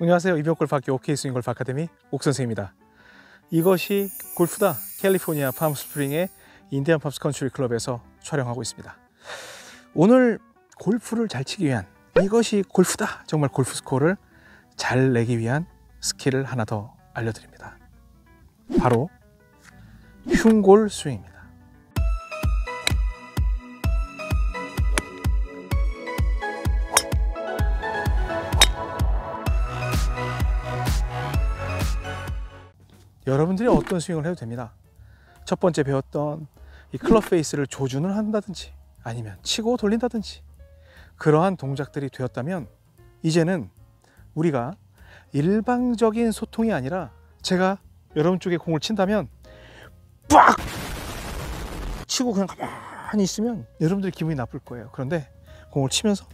안녕하세요. 이병골프학교 OK스윙골프 아카데미 옥선생입니다. 이것이 골프다. 캘리포니아 팜스프링의 인디안 팜스 컨트리 클럽에서 촬영하고 있습니다. 오늘 골프를 잘 치기 위한, 이것이 골프다, 정말 골프 스코어를 잘 내기 위한 스킬을 하나 더 알려드립니다. 바로 흉골 스윙입니다. 여러분들이 어떤 스윙을 해도 됩니다. 첫 번째 배웠던 이 클럽 페이스를 조준을 한다든지 아니면 치고 돌린다든지 그러한 동작들이 되었다면 이제는 우리가 일방적인 소통이 아니라 제가 여러분 쪽에 공을 친다면 빡! 치고 그냥 가만히 있으면 여러분들이 기분이 나쁠 거예요. 그런데 공을 치면서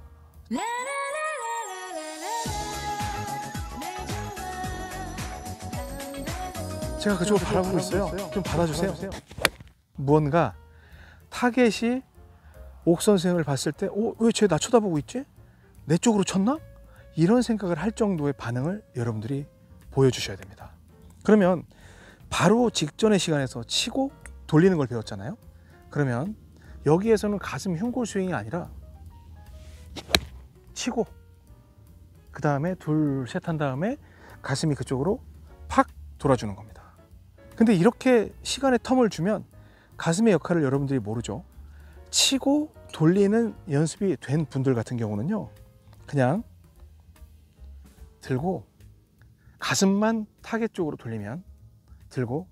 제가 그쪽을 바라보고 있어요. 좀 받아주세요. 무언가 타겟이 옥선생을 봤을 때 왜 쟤 나 쳐다보고 있지? 내 쪽으로 쳤나? 이런 생각을 할 정도의 반응을 여러분들이 보여주셔야 됩니다. 그러면 바로 직전의 시간에서 치고 돌리는 걸 배웠잖아요. 그러면 여기에서는 가슴 흉골 스윙이 아니라 치고 그 다음에 둘, 셋 한 다음에 가슴이 그쪽으로 팍 돌아주는 겁니다. 근데 이렇게 시간의 텀을 주면 가슴의 역할을 여러분들이 모르죠. 치고 돌리는 연습이 된 분들 같은 경우는요, 그냥 들고 가슴만 타겟 쪽으로 돌리면 들고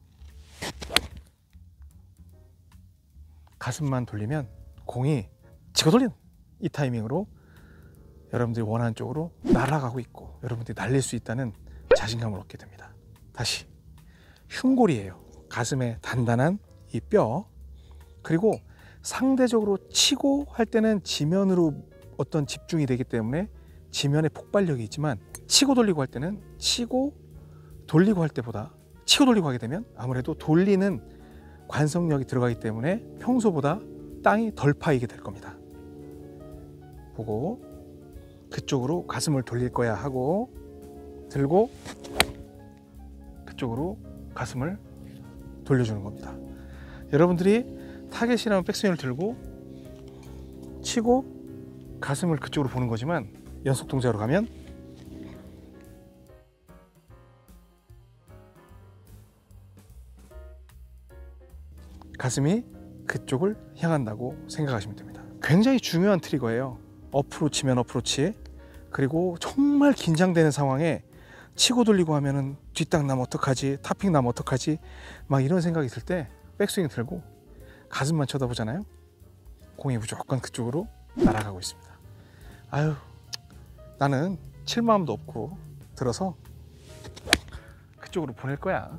가슴만 돌리면 공이 치고 돌리는 이 타이밍으로 여러분들이 원하는 쪽으로 날아가고 있고 여러분들이 날릴 수 있다는 자신감을 얻게 됩니다. 다시 흉골이에요. 가슴에 단단한 이 뼈, 그리고 상대적으로 치고 할 때는 지면으로 어떤 집중이 되기 때문에 지면에 폭발력이 있지만 치고 돌리고 할 때는 치고 돌리고 할 때보다 치고 돌리고 하게 되면 아무래도 돌리는 관성력이 들어가기 때문에 평소보다 땅이 덜 파이게 될 겁니다. 보고 그쪽으로 가슴을 돌릴 거야 하고 들고 그쪽으로 가슴을 돌려주는 겁니다. 여러분들이 타겟이라는 백스윙을 들고 치고 가슴을 그쪽으로 보는 거지만 연속 동작으로 가면 가슴이 그쪽을 향한다고 생각하시면 됩니다. 굉장히 중요한 트리거예요. 어프로치면 어프로치, 그리고 정말 긴장되는 상황에 치고 돌리고 하면은 뒷땅 나면 어떡하지, 탑핑 나면 어떡하지, 막 이런 생각이 들 때 백스윙 들고 가슴만 쳐다보잖아요. 공이 무조건 그쪽으로 날아가고 있습니다. 아유, 나는 칠 마음도 없고 들어서 그쪽으로 보낼 거야.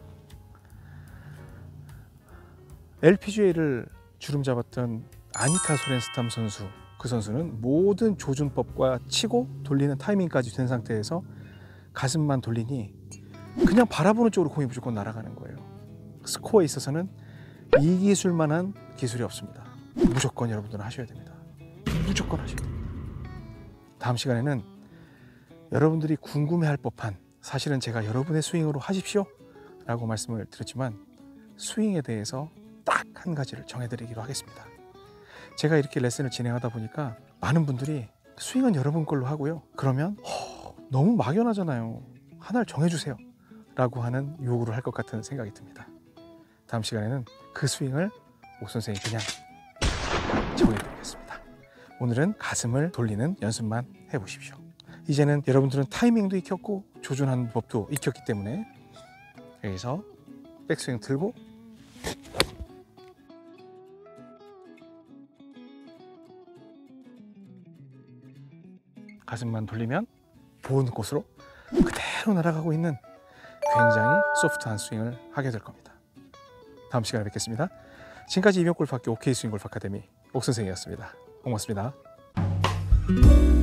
LPGA를 주름 잡았던 아니카 소렌스탐 선수, 그 선수는 모든 조준법과 치고 돌리는 타이밍까지 된 상태에서 가슴만 돌리니 그냥 바라보는 쪽으로 공이 무조건 날아가는 거예요. 스코어에 있어서는 이 기술만한 기술이 없습니다. 무조건 여러분들은 하셔야 됩니다. 무조건 하셔야 됩니다. 다음 시간에는 여러분들이 궁금해할 법한, 사실은 제가 여러분의 스윙으로 하십시오 라고 말씀을 드렸지만 스윙에 대해서 딱 한 가지를 정해드리기로 하겠습니다. 제가 이렇게 레슨을 진행하다 보니까 많은 분들이 스윙은 여러분 걸로 하고요, 그러면 너무 막연하잖아요, 하나를 정해주세요 라고 하는 요구를 할 것 같은 생각이 듭니다. 다음 시간에는 그 스윙을 옥선생이 그냥 정해드리겠습니다. 오늘은 가슴을 돌리는 연습만 해보십시오. 이제는 여러분들은 타이밍도 익혔고 조준하는 법도 익혔기 때문에 여기서 백스윙 들고 가슴만 돌리면 보는 곳으로 그대로 날아가고 있는 굉장히 소프트한 스윙을 하게 될 겁니다. 다음 시간에 뵙겠습니다. 지금까지 이병골프학교 OK스윙골프 아카데미 옥선생이었습니다. 고맙습니다.